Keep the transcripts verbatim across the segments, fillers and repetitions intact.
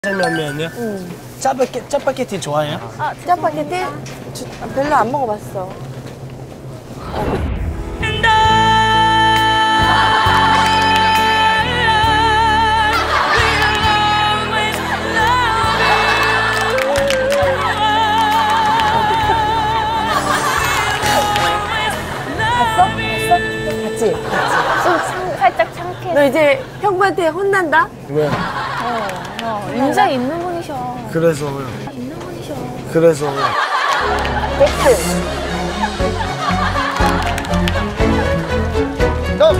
짜장면면요? 응. 짜파게, 짜파게티 좋아해요? 아, 짜파게티? 저, 별로 안 먹어봤어. 봤어? 봤어? 봤지? 봤지? 좀 상, 살짝 창피해. 너 이제 형부한테 혼난다? 왜? 어, 어, 인자 있는 분이셔. 그래서요. 있는 분이셔. 그래서요. 팩트. 너!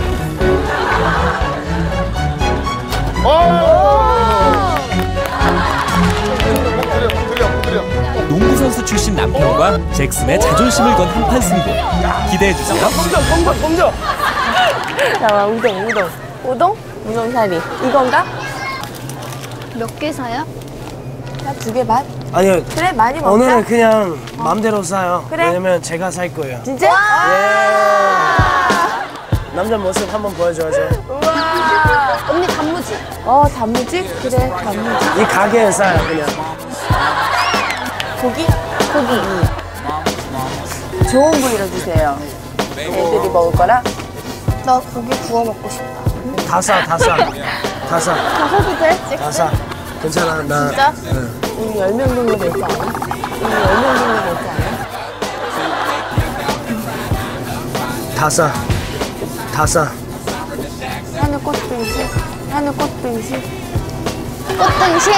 농구선수 출신 남편과 잭슨의 자존심을 건 한판 승부. 기대해주세요. 공정, 공정, 공정! 잠깐만, 우동, 우동. 우동? 우동사리. 이건가? 몇 개 사요? 한 두 개 반? 아니요. 그래, 많이 먹자. 오늘은 그냥 맘대로 사요. 그래? 왜냐면 제가 살 거예요. 진짜? 예. 남자 모습 한번 보여줘야죠. 우와. 언니 단무지. 어, 단무지? 그래, 단무지. 이 가게에 사요, 그냥. 고기? 고기. 좋은 부위로 주세요. 애들이 먹을 거라. 나 고기 구워 먹고 싶다. 다 사, 다 사. 다 사. 다 사도 돼? 다 사. 괜찮아, 나. 진짜? 응. 우리 열 명 정도 되지 않아? 우리 열 명 정도 되지 않아? 다 사. 다 사. 하늘 꽃등심? 하늘 꽃등심? 꽃등심?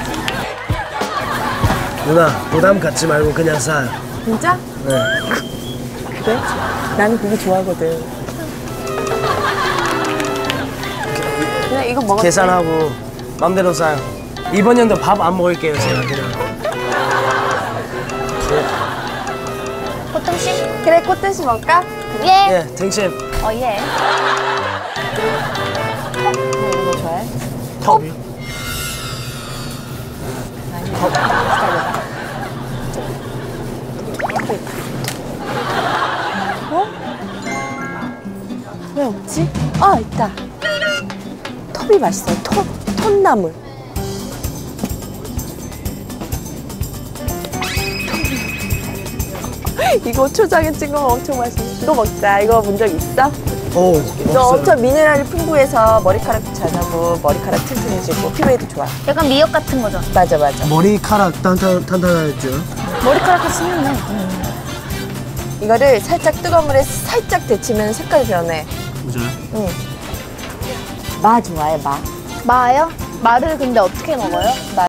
누나, 부담 갖지 말고 그냥 사. 진짜? 네. 그래? 나는 그게 좋아하거든. 그냥 이거 먹을게. 계산하고 맘대로 사요. 이번 연도 밥 안 먹을게요, 제가 그냥. 꽃등심? 그래, 꽃등심 먹을까? 예. 예, 등심. 어, 예. 너 이런 거 좋아해? 톱이요? 톱. 기다려봐. 어? 왜 없지? 아, 있다. 톱이 맛있어요. 톱, 톱나물. 이거 초장에 찍어 엄청 맛있어. 이거 먹자. 이거 본 적 있어? 오, 이거 없어요. 엄청 미네랄이 풍부해서 머리카락도 잘 나고 머리카락 튼튼해지고 피부에도 좋아. 약간 미역 같은 거죠? 맞아, 맞아. 머리카락 탄탄, 탄탄하죠? 머리카락 쓰면 이거를 살짝 뜨거운 물에 살짝 데치면 색깔이 변해. 진짜요? 응. 마 좋아해, 마. 마요? 마를 근데 어떻게 먹어요? 마